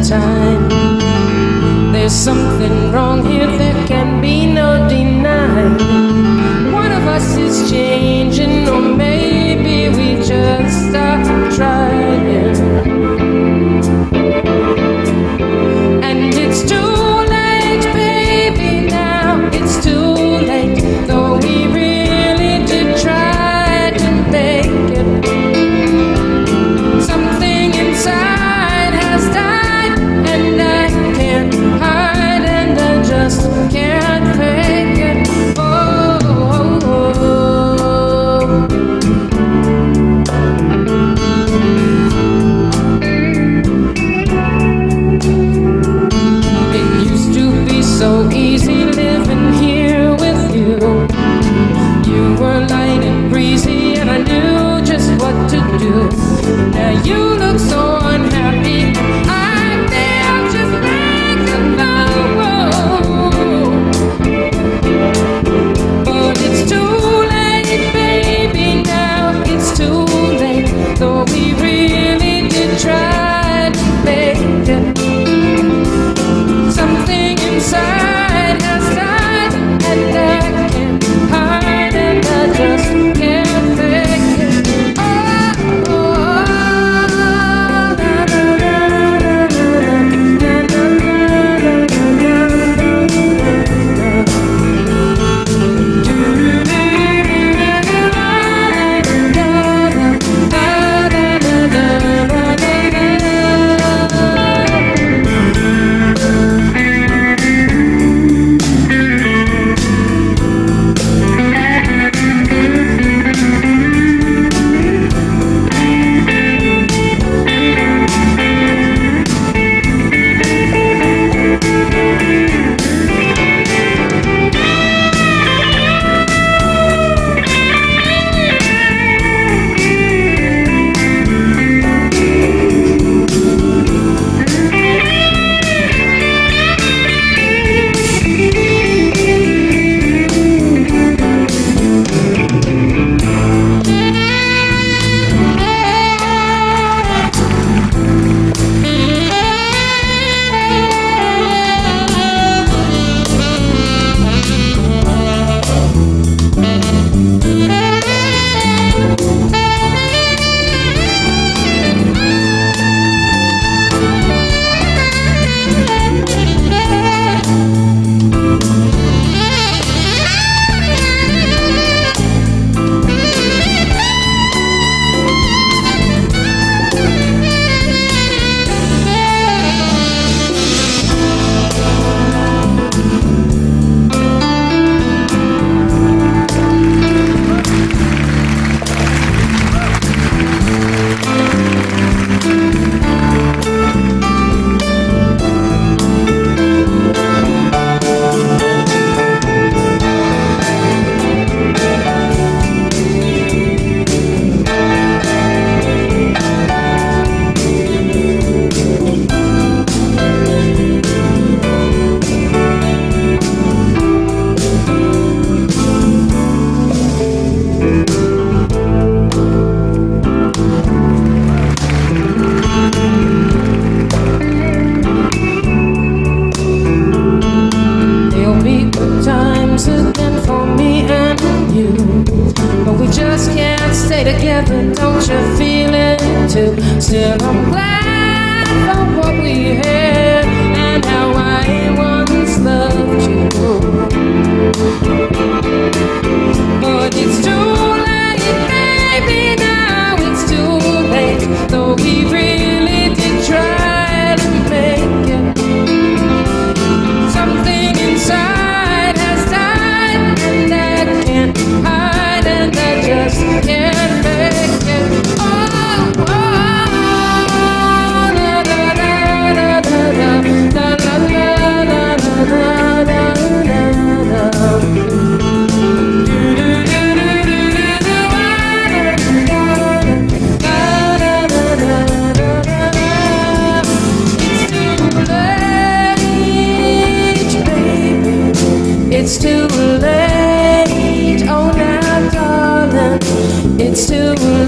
time. There's something wrong here, there can be no denying. One of us is changing, or maybe we just stopped trying. And it's too late, baby, now it's too late. Though we really did try to make it, something inside has died, and I can't hide, and I just can't fake it. Oh, oh, oh. It used to be so easy living here with you. You were light and breezy, and I knew just what to do. Now you look so unhappy, I feel just like a fool. But it's too late, baby, now it's too late. Though we really did try to make it, something inside has died, and I can't hide, and I just can't fake it. Oh, oh, na, na, na, na, na, na, together, don't you feel it too? Still I'm glad for what we had and how I once loved you. But it's too late, baby, now it's too late. Though we really did try to make it, something inside has died, and I can't hide, and I just can't make it. Oh, oh, da da da da da da da da da It's too late, oh now darling, it's too late.